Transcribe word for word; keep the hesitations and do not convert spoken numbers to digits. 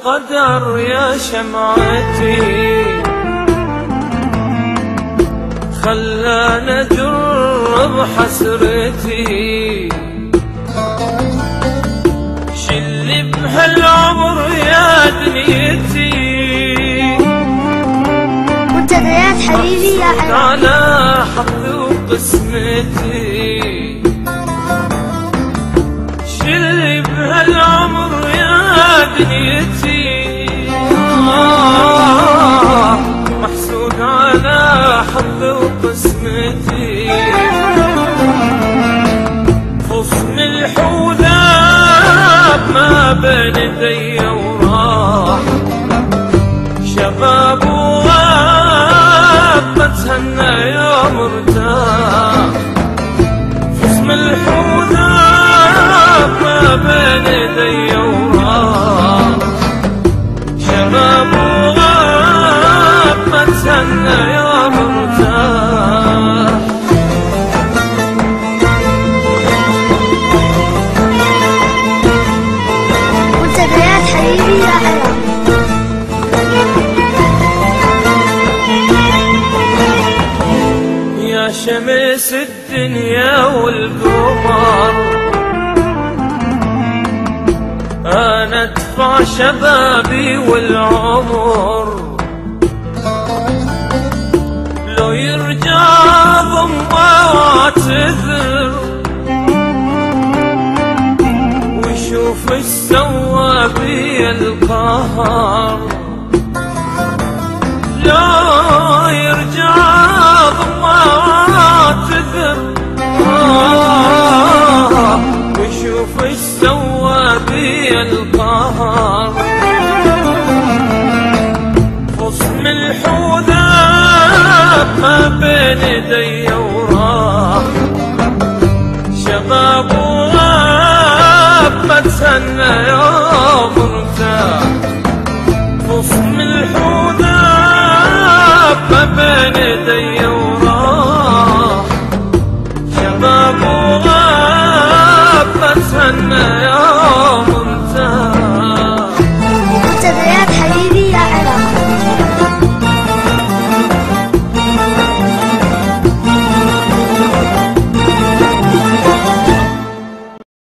القدر يا شمعتي خلاني أجرب حسرتي، شلي بهالعمر يا دنيتي منتديات حبيبي يا حبيبي على حظي وقسمتي، شلي بهالعمر يا دنيتي آه محسود على حظي وقسمتي، خصم الحوذاب ما بين يدي وراح، شباب وغاب بتهنى يا مرتاح، خصم الحوذاب ما بين يدي وراح، شباب وغاب بتهنى يا مرتاح. منتديات حبيبي يا حبيبي يا شمس الدنيا والقمر أنا أدفع شبابي والعمر، لو يرجع ضمه واعتذر ويشوف ايش سوى بي القهر، لو يرجع ضمه واعتذر آه ويشوف ايش سوى بي القهر، خصم الحوذاب ما بين يدي وراح، شباب وغاب بتهنى يا مرتاح، خصم الحوذاب ما بين يدي وراح، شباب وغاب بتهنى يا